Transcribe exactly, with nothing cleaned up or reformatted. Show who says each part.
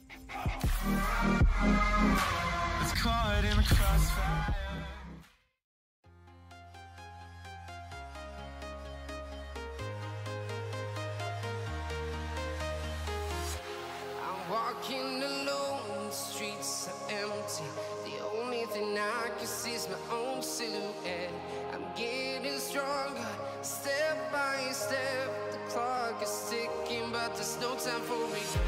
Speaker 1: It's caught in the crossfire.
Speaker 2: Walking alone, the streets are empty. The only thing I can see is my own silhouette. I'm getting stronger, step by step. The clock is ticking, but there's no time for regret.